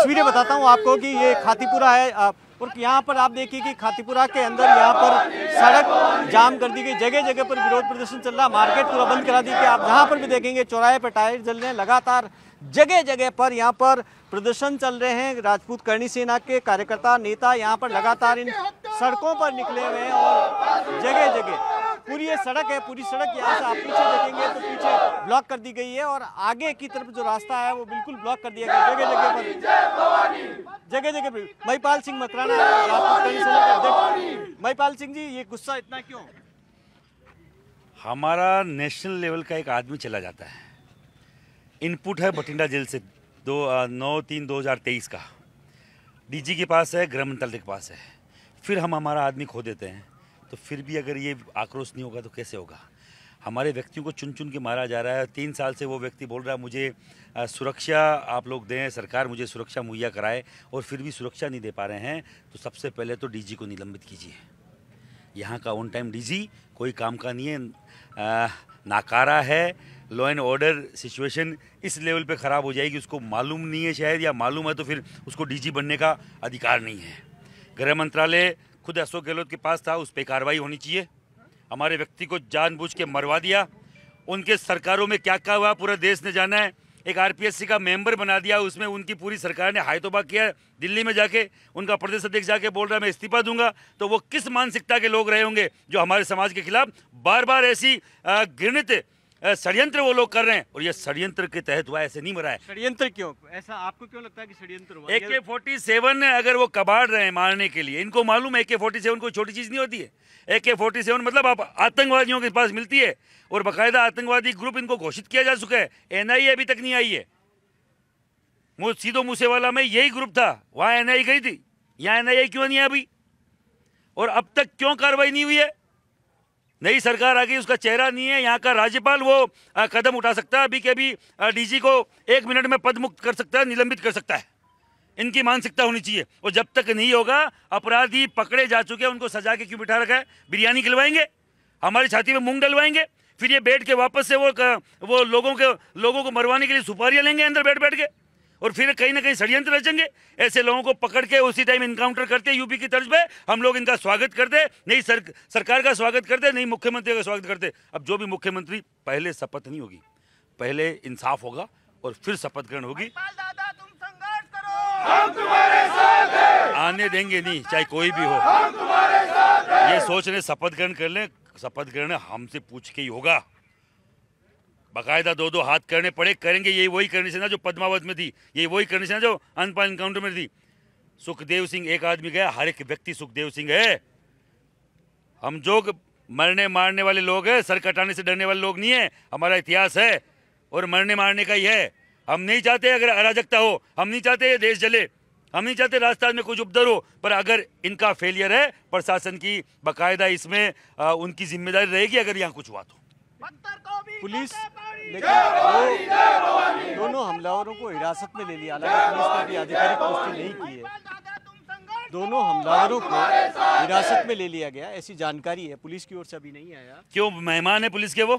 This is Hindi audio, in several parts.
तस्वीरें बताता हूँ आपको कि ये खातीपुरा है और यहाँ पर आप देखिए कि खातीपुरा के अंदर यहाँ पर सड़क जाम कर दी गई, जगह जगह पर विरोध प्रदर्शन चल रहा, मार्केट पूरा बंद करा दी गई। आप जहाँ पर भी देखेंगे चौराहे पर टायर जल रहे हैं, लगातार जगह जगह पर यहाँ पर प्रदर्शन चल रहे हैं। राजपूत करणी सेना के कार्यकर्ता नेता यहाँ पर लगातार इन सड़कों पर निकले हुए हैं और जगह जगह पूरी ये सड़क है, पूरी सड़क यहाँ से आप पीछे देखेंगे तो पीछे ब्लॉक कर दी गई है और आगे की तरफ जो रास्ता है वो बिल्कुल ब्लॉक कर दिया गया। जगह जगह पर महिपाल सिंह मकराना राजपूत करणी सेना के अध्यक्ष। महिपाल सिंह जी, ये गुस्सा इतना क्यों? हमारा नेशनल लेवल का एक आदमी चला जाता है, इनपुट है बठिंडा जेल से 9/3/2023 का, डीजी के पास है, गृह मंत्रालय के पास है, फिर हम हमारा आदमी खो देते हैं। तो फिर भी अगर ये आक्रोश नहीं होगा तो कैसे होगा? हमारे व्यक्तियों को चुन चुन के मारा जा रहा है। 3 साल से वो व्यक्ति बोल रहा है मुझे सुरक्षा आप लोग दें, सरकार मुझे सुरक्षा मुहैया कराए, और फिर भी सुरक्षा नहीं दे पा रहे हैं। तो सबसे पहले तो डीजी को निलंबित कीजिए। यहाँ का ऑन टाइम डीजी कोई काम का नहीं है, नाकारा है। लॉ एंड ऑर्डर सिचुएशन इस लेवल पे ख़राब हो जाएगी, उसको मालूम नहीं है शायद, या मालूम है तो फिर उसको डीजी बनने का अधिकार नहीं है। गृह मंत्रालय खुद अशोक गहलोत के पास था, उस पर कार्रवाई होनी चाहिए। हमारे व्यक्ति को जानबूझ के मरवा दिया। उनके सरकारों में क्या क्या हुआ पूरा देश ने जाना है। एक आरपीएससी का मेंबर बना दिया, उसमें उनकी पूरी सरकार ने हायतोबा किया। दिल्ली में जाके उनका प्रदेश अध्यक्ष जाके बोल रहा है मैं इस्तीफा दूंगा। तो वो किस मानसिकता के लोग रहे होंगे जो हमारे समाज के खिलाफ बार बार ऐसी घृणित षड्यंत्र वो लोग कर रहे हैं। और ये षड्यंत्र के तहत हुआ, ऐसे नहीं मरा है। षड्यंत्र क्यों? ऐसा आपको क्यों लगता है कि षड्यंत्र हुआ? AK-47 अगर वो कबाड़ रहे हैं मारने के लिए, इनको मालूम है AK-47 कोई छोटी चीज नहीं होती है। AK-47 मतलब आप आतंकवादियों के पास मिलती है, और बाकायदा आतंकवादी ग्रुप इनको घोषित किया जा चुका है। NIA अभी तक नहीं आई है। सीधो मूसेवाला में यही ग्रुप था, वहां NIA गई थी, यहाँ NIA क्यों नहीं है अभी? और अब तक क्यों कार्रवाई नहीं हुई है? नई सरकार आ गई, उसका चेहरा नहीं है। यहाँ का राज्यपाल वो कदम उठा सकता है, अभी के अभी डीजी को 1 मिनट में पद मुक्त कर सकता है, निलंबित कर सकता है। इनकी मानसिकता होनी चाहिए। और जब तक नहीं होगा, अपराधी पकड़े जा चुके हैं, उनको सजा के क्यों बिठा रखा है? बिरयानी खिलवाएंगे, हमारी छाती में मूंग डलवाएंगे, फिर ये बैठ के वापस से वो लोगों को मरवाने के लिए सुपारियां लेंगे अंदर बैठ बैठ के, और फिर कहीं ना कहीं षड्यंत्र रचेंगे। ऐसे लोगों को पकड़ के उसी टाइम इनकाउंटर करते, यूपी की तर्ज पे हम लोग इनका स्वागत करते, नई सरकार का स्वागत करते, नई मुख्यमंत्री का स्वागत करते। अब जो भी मुख्यमंत्री, पहले शपथ नहीं होगी, पहले इंसाफ होगा और फिर शपथ ग्रहण होगी। हम तुम्हारे साथ हैं। आने देंगे नहीं, चाहे कोई भी हो। हम तुम्हारे साथ हैं। ये सोच रहे शपथ ग्रहण कर लें, शपथ ग्रहण हमसे पूछ के ही होगा। बाकायदा 2-2 हाथ करने पड़े, करेंगे। यही वही करनी सेना जो पद्मावत में थी, यही वही करनी सेना जो अनपाल इनकाउंटर में थी। सुखदेव सिंह एक आदमी गया, हर एक व्यक्ति सुखदेव सिंह है। हम जो मरने मारने वाले लोग हैं, सर कटाने से डरने वाले लोग नहीं है। हमारा इतिहास है और मरने मारने का ही है। हम नहीं चाहते अगर अराजकता हो, हम नहीं चाहते ये देश जले, हम नहीं चाहते राजस्थान में कुछ उपद्रव हो। पर अगर इनका फेलियर है प्रशासन की, बाकायदा इसमें उनकी जिम्मेदारी रहेगी अगर यहाँ कुछ हुआ तो। पुलिस लेकिन दोनों हमलावरों को हिरासत में ले लिया, हालांकि पुलिस ने भी आधिकारिक पुष्टि नहीं की है। दोनों हमलावरों को हिरासत में ले लिया गया, ऐसी जानकारी है, पुलिस की ओर से अभी नहीं आया। क्यों? मेहमान है पुलिस के, वो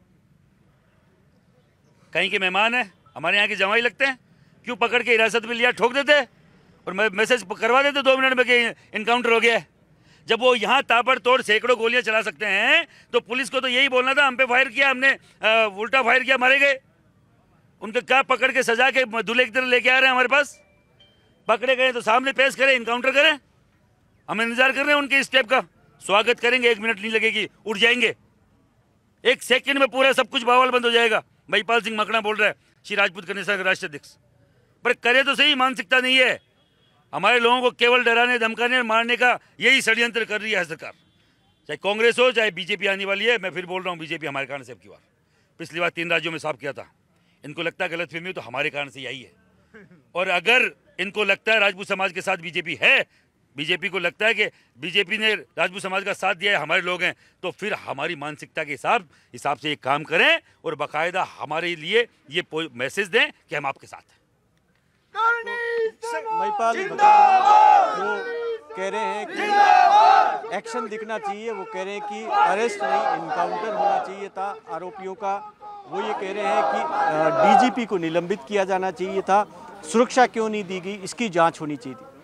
कहीं के मेहमान है, हमारे यहाँ के जवाई लगते हैं। क्यों पकड़ के हिरासत में लिया, ठोक देते और मैसेज करवा देते 2 मिनट में कि इनकाउंटर हो गया है। जब वो यहाँ ताबड़तोड़ सैकड़ों गोलियां चला सकते हैं तो पुलिस को तो यही बोलना था, हम पे फायर किया, हमने उल्टा फायर किया, मारे गए। उनके क्या पकड़ के सजा के दूल्हे की तरह लेके आ रहे हैं हमारे पास? पकड़े गए तो सामने पेश करें, इनकाउंटर करें। हम इंतजार कर रहे हैं उनके स्टेप का, स्वागत करेंगे, 1 मिनट नहीं लगेगी, उठ जाएंगे। 1 सेकंड में पूरा सब कुछ बवाल बंद हो जाएगा। महिपाल सिंह मकराना बोल रहा है, श्री राजपूत करणी सेना के राष्ट्रीय अध्यक्ष। पर करे तो सही, मानसिकता नहीं है। हमारे लोगों को केवल डराने, धमकाने, मारने का यही षड्यंत्र कर रही है सरकार। चाहे कांग्रेस हो, चाहे बीजेपी आने वाली है। मैं फिर बोल रहा हूँ, बीजेपी हमारे कारण से अब की बार, पिछली बार 3 राज्यों में साफ किया था। इनको लगता है गलतफहमी तो हमारे कारण से यही है। और अगर इनको लगता है राजपूत समाज के साथ बीजेपी है, बीजेपी को लगता है कि बीजेपी ने राजपूत समाज का साथ दिया है, हमारे लोग हैं, तो फिर हमारी मानसिकता के हिसाब से एक काम करें और बाकायदा हमारे लिए ये मैसेज दें कि हम आपके साथ हैं। महिपाल वो कह रहे हैं कि एक्शन दिखना चाहिए, वो कह रहे हैं कि अरेस्ट नहीं, इनकाउंटर होना चाहिए था आरोपियों का। वो ये कह रहे हैं कि डीजीपी को निलंबित किया जाना चाहिए था, सुरक्षा क्यों नहीं दी गई, इसकी जांच होनी चाहिए थी।